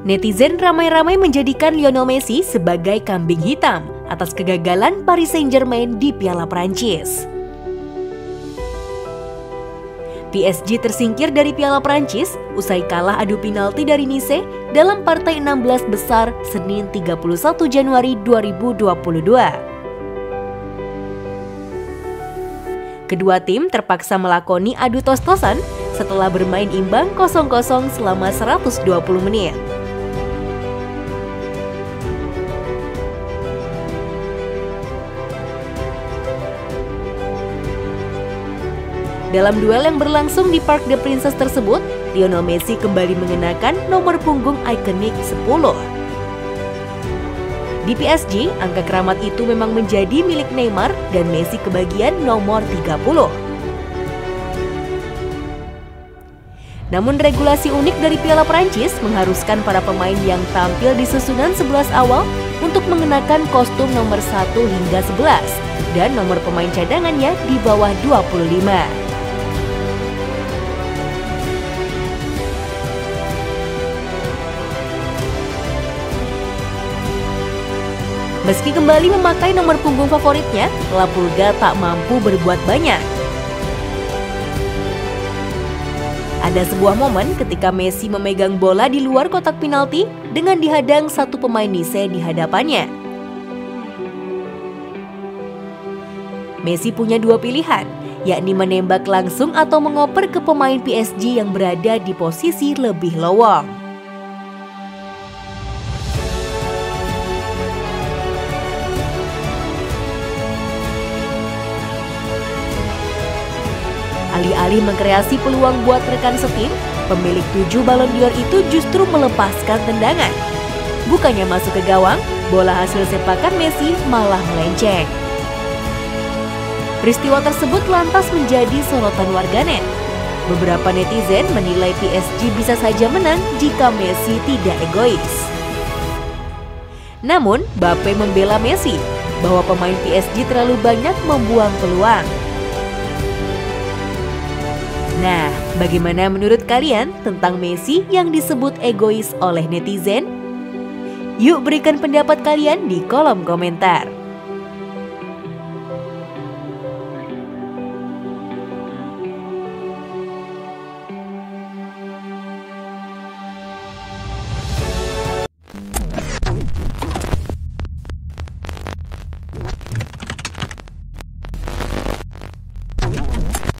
Netizen ramai-ramai menjadikan Lionel Messi sebagai kambing hitam atas kegagalan Paris Saint-Germain di Piala Prancis. PSG tersingkir dari Piala Prancis usai kalah adu penalti dari Nice dalam partai 16 besar Senin 31 Januari 2022. Kedua tim terpaksa melakoni adu tos-tosan setelah bermain imbang 0-0 selama 120 menit. Dalam duel yang berlangsung di Parc des Princes tersebut, Lionel Messi kembali mengenakan nomor punggung ikonik 10. Di PSG, angka keramat itu memang menjadi milik Neymar dan Messi kebagian nomor 30. Namun regulasi unik dari Piala Prancis mengharuskan para pemain yang tampil di susunan 11 awal untuk mengenakan kostum nomor 1 hingga 11 dan nomor pemain cadangannya di bawah 25. Meski kembali memakai nomor punggung favoritnya, La Pulga tak mampu berbuat banyak. Ada sebuah momen ketika Messi memegang bola di luar kotak penalti dengan dihadang satu pemain Nice di hadapannya. Messi punya dua pilihan, yakni menembak langsung atau mengoper ke pemain PSG yang berada di posisi lebih lowong. Alih-alih mengkreasi peluang buat rekan setim, pemilik 7 Ballon d'Or itu justru melepaskan tendangan. Bukannya masuk ke gawang, bola hasil sepakan Messi malah melenceng. Peristiwa tersebut lantas menjadi sorotan warganet. Beberapa netizen menilai PSG bisa saja menang jika Messi tidak egois. Namun, Mbappe membela Messi bahwa pemain PSG terlalu banyak membuang peluang. Nah, bagaimana menurut kalian tentang Messi yang disebut egois oleh netizen? Yuk berikan pendapat kalian di kolom komentar.